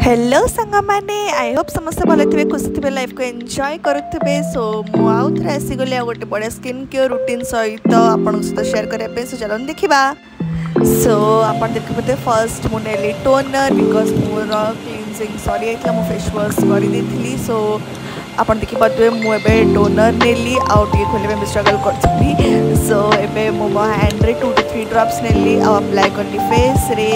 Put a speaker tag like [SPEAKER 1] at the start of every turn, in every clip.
[SPEAKER 1] Hello सांग मैंने I hope समस्त भल थे खुशी थे लाइफ को एंजॉय करुवे। सो मुझे आसीगली आ गोटे बढ़िया स्किन केयर रूटीन सहित आपन सहित शेयर करने सो चलन देखा। सो आप देखते फर्स्ट मुझे टोनर बिकज मोर क्लीनजिंग सरी जाता मुझे फेस वाश कर। सो आप देखिए मुझे टोनर नेली आगे खोल में स्ट्रगल कर। सो एबे मो हैंड रे 2 to 3 ड्रॉप्स नेली अप्लाई करली फेस रे।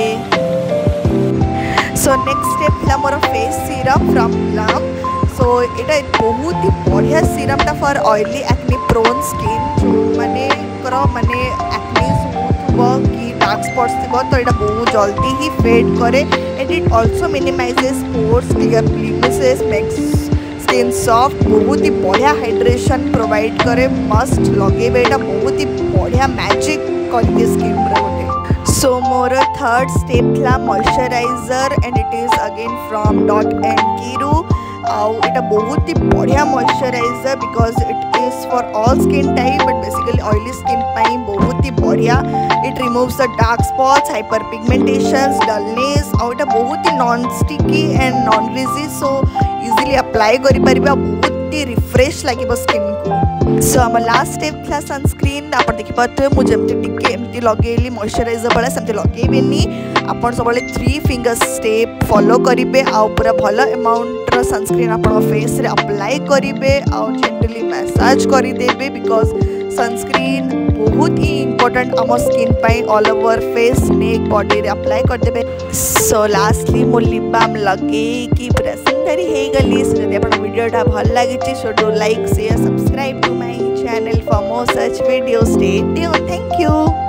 [SPEAKER 1] सो नेक्स्ट स्टेप था मोर face serum from Plum. So ये बहुत ही बढ़िया सीरमटा for oily acne prone skin जो माने एक्ने स्मूथ कि डार्क स्पॉट्स थी तो यहाँ बहुत जल्दी ही फेड करे and it also minimises pores clear blemishes makes skin soft. बहुत ही बढ़िया हाइड्रेशन प्रोवाइड करे मस्ट लगे यहाँ बहुत ही बढ़िया मैजिक कर स्किन गोटे। सो मोर थर्ड स्टेप था moisturiser and it is again from dot and कीरू। आउ बहुत ही बढ़िया moisturiser because it is for all skin type but basically oily skin पाई बहुत ही बढ़िया। It removes the dark spots hyper pigmentations dullness और ये बहुत ही non sticky and non greasy so easily apply कर बहुत ही रिफ्रेश लगे स्किन को। सो आम लास्ट स्टेप था सनस्क्रीन। आप देखिए मुझे एमती लगे मॉइस्चराइजर भाया सेमती लगेनि आप सब 3 फिंगर स्टेप फॉलो करेंगे आउ पूरा भल अमाउंट सनस्क्रीन आप फेस रे अप्लाई करेंगे आउ जेंटली मसाज करदे बिकॉज सनस्क्रीन बहुत ही इंपोर्टेंट आम स्किन पाई all over face neck body रे अप्लाई करदे। सो लास्टली मो लिप बाम लगे कि पूरा सुंदरी हो गली। सो जब आप वीडियोटा भल लगी so do like share subscribe to my channel for more such video. Stay tuned. Thank you.